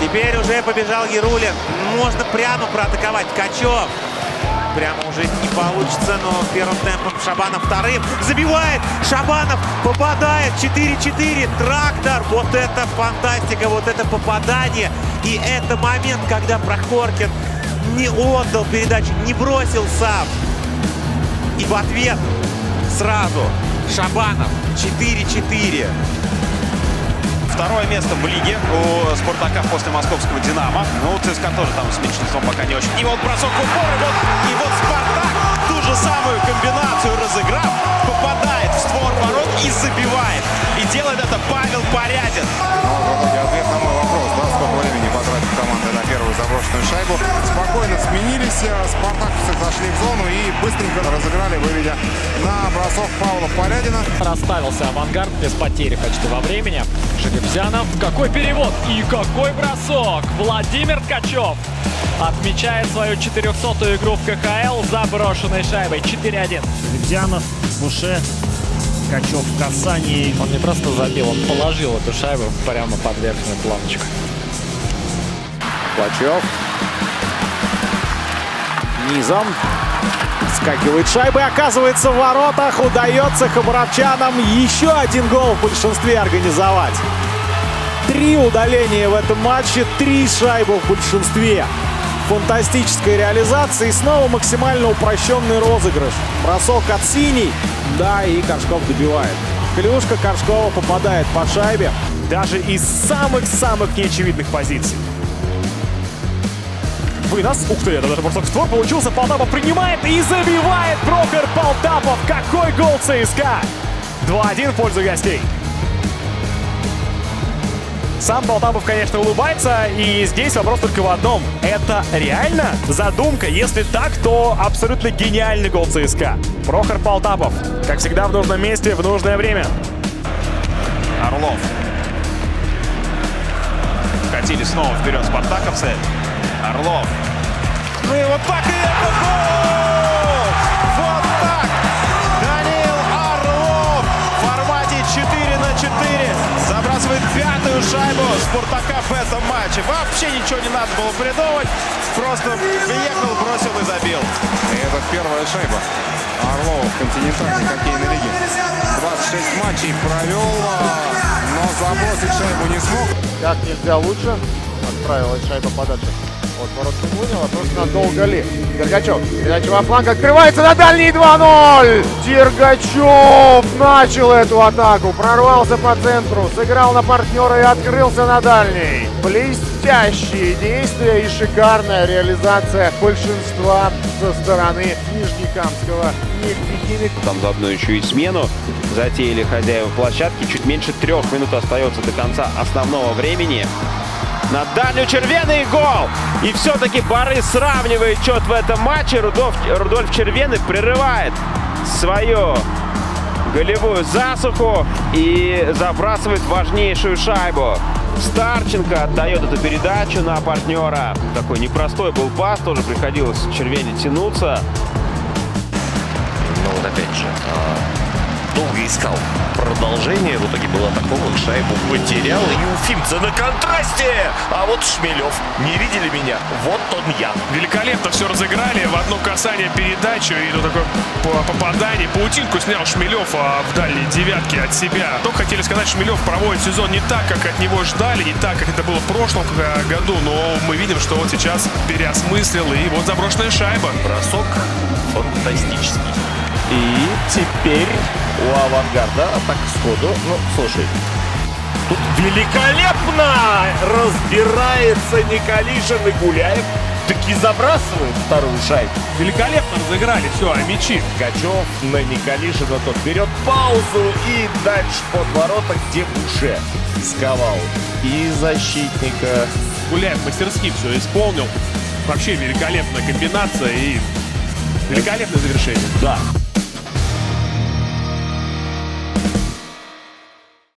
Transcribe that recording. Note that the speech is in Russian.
Теперь уже побежал Ярулин. Можно прямо проатаковать Ткачев. Прямо уже не получится, но первым темпом Шабанов вторым. Забивает! Шабанов попадает! 4-4. Трактор! Вот это фантастика! Вот это попадание! И это момент, когда Прохоркин не отдал передачу, не бросил сам. И в ответ сразу Шабанов 4-4. Второе место в лиге у Спартака после московского «Динамо». Ну, ЦСКА тоже там с меньшинством пока не очень. И вот бросок в упор, и вот Спартак ту же самую комбинацию разыграв, попадает в створ ворот и забивает. И делает это Павел Порядин. Ну, в итоге ответ на мой вопрос, да, сколько времени потратит команда на первую заброшенную шайбу. Спокойно сменились, спартаковцы зашли в зону и быстренько разыграли, выведя на бросок Павла Порядина. Расставился «Авангард» без потери почти во времени. Шагибзянов. Какой перевод и какой бросок! Владимир Ткачев отмечает свою 400-ю игру в КХЛ заброшенной шайбой. 4-1. Шагибзянов, Буше, Ткачев в касании. Он не просто забил, он положил эту шайбу прямо под верхнюю планочку. Ткачев. Низом. Скакивает шайба и оказывается в воротах. Удается хабаровчанам еще один гол в большинстве организовать. 3 удаления в этом матче, 3 шайбы в большинстве. Фантастическая реализация и снова максимально упрощенный розыгрыш. Бросок от синий. Да, и Коршков добивает. Клюшка Коршкова попадает по шайбе. Даже из самых-самых неочевидных позиций. Вынос. Ух ты, это даже бросок в створ получился. Полтапов принимает и забивает Прохор Полтапов. Какой гол ЦСКА! 2-1 в пользу гостей. Сам Полтапов, конечно, улыбается. И здесь вопрос только в одном. Это реально задумка? Если так, то абсолютно гениальный гол ЦСКА. Прохор Полтапов, как всегда, в нужном месте, в нужное время. Орлов. Катили снова вперед спартаковцы. Орлов. Ну и вот так, и это гол! Вот так! Даниил Орлов в формате 4-4 забрасывает 5-ю шайбу Спартака в этом матче. Вообще ничего не надо было придумать. Просто приехал, бросил и забил. И это первая шайба Орлова в континентальной хоккейной лиге. 26 матчей провел, но забросить шайбу не смог. Как нельзя лучше. Отправилась шайба подальше. Вот ворот не вынял, а просто надолго ли. Дергачев. Передача во фланг открывается на дальний 2-0. Дергачев начал эту атаку. Прорвался по центру. Сыграл на партнера и открылся на дальний. Блестящие действия и шикарная реализация большинства со стороны Нижнекамского нефтехимик. Там заодно еще и смену затеяли хозяева площадки. Чуть меньше 3 минут остается до конца основного времени. На дальнюю Червеный гол! И все-таки Борис сравнивает счет в этом матче. Рудольф Червеный прерывает свою голевую засуху и забрасывает важнейшую шайбу. Старченко отдает эту передачу на партнера. Такой непростой был пас, тоже приходилось Червене тянуться. Но вот опять же, долго искал продолжение, в итоге был атакован, шайбу потерял, и Уфимцы на контрасте, а вот Шмелев, не видели меня, вот он я. Великолепно все разыграли, в одно касание передачу, и ну, такое попадание. Паутинку снял Шмелев в дальней девятке от себя. Только хотели сказать, Шмелев проводит сезон не так, как от него ждали, не так, как это было в прошлом году, но мы видим, что он сейчас переосмыслил, и вот заброшенная шайба. Бросок фантастический. И теперь у «Авангарда» атака сходу. Ну, слушай, тут великолепно разбирается Николишин и Гуляев. Таки забрасывает вторую шайбу. Великолепно разыграли, все, а мячи. Ткачев на Николишина, тот берет паузу и дальше под ворота, где Буше сковал и защитника. Гуляев мастерски все исполнил. Вообще великолепная комбинация и великолепное завершение. Да.